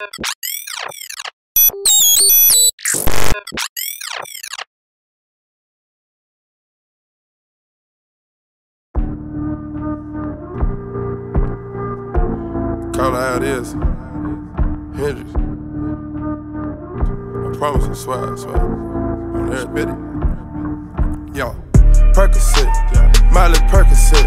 Call it how it is. Hendrix. I promise you, swear. On every bit it. Yo, Percocet, Miley Percocet,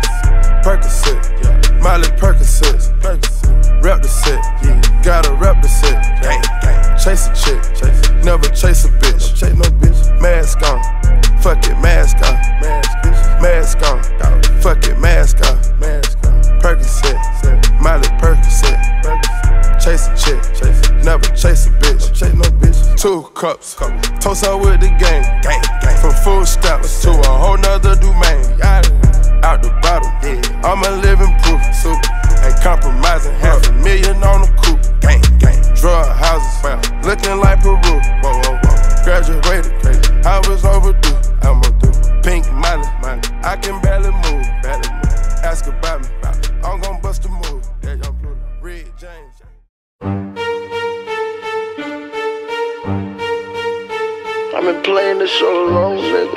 Miley Percocet, rep the set, gotta rep the set, chase a chick, never chase a bitch, chase no bitch, mask on, fuck it, mask on, mask on, fuck it, mask on, Percocet, Miley Percocet, chase a chick, never chase a bitch, chase no bitch, 2 cups, toast her with the game, from food stamps to a whole nother domain, out the bottom, I'm a living proof, ain't compromising, $500,000 on the coupe, drug houses, looking like Peru, graduated, I was overdue, pink Miley, I can barely move, ask about me, I'm gon' bust a move, Red James. I've been playing this so long, nigga.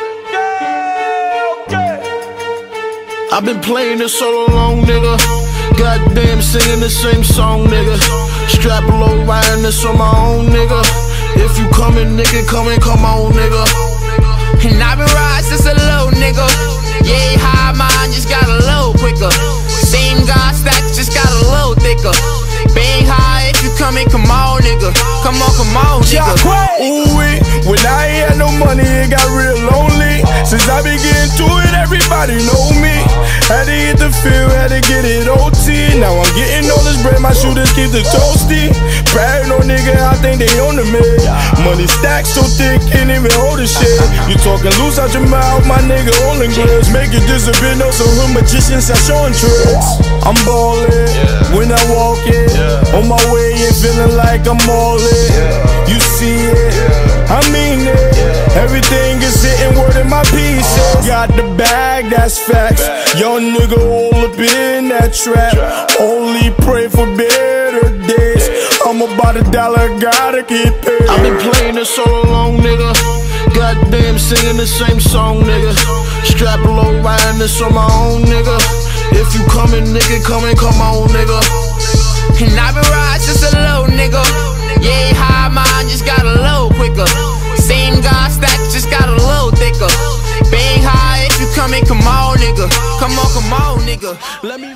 I've been playing this so long, nigga. Goddamn, singing the same song, nigga. Strap low, riding this on my own, nigga. If you coming, nigga, come on, nigga. And I've been riding since a little nigga. Yeah, high mine just got a little quicker. Same God stack, just got a little thicker. Bang high, if you coming, come on, nigga. Come on, nigga. Ooh-wee, when I ain't had no money, it got real lonely. Since I been getting to it, everybody know me. Had to hit the field, had to get it OT. Now I'm getting all this bread, my shooters keep the toasty. Paranoid nigga, I think they on the mid. Money stacked so thick, can't even hold the shit. You talking loose out your mouth, my nigga, all in grips. Make it disappear, no some hood magicians are showing tricks. I'm ballin', when I walk in, on my way and feeling like I'm all in. You see it, I mean it. Everything is hitting word in my pieces. Got the bag, that's facts. Young nigga all up in that trap. Only pray for better days. I'm about $1, gotta get paid. I've been playing this so long, nigga. Goddamn, singing the same song, nigga. Strap low, riding this on my own, nigga. If you coming, nigga, come on, nigga. And I've been riding since a little nigga. Yeah, high mine just got a little quicker. Same God stack, just got a little thicker. Bang high, if you coming, come on, nigga. Come on, nigga. Let me.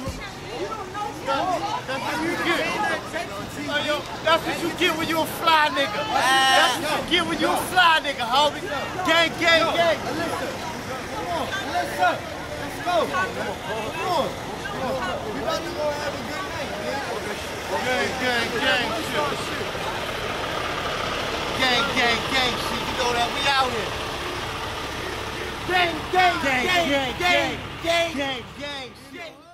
That's what you get when you a fly nigga. That's what you get when you a fly nigga, homie. Gang. Listen. Let's go. Come on. We about to go have a good night, man. Gang shit. Gang shit. You know that we out here. Gang shit.